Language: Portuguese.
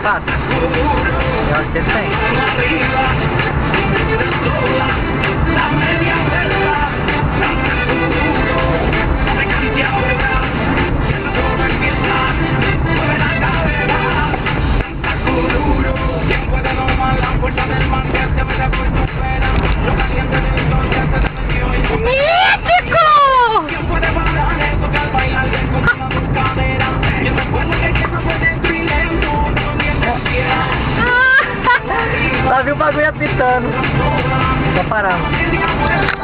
fato? Eu acho que ele tem. Lá viu o bagulho apitando. Tá parando.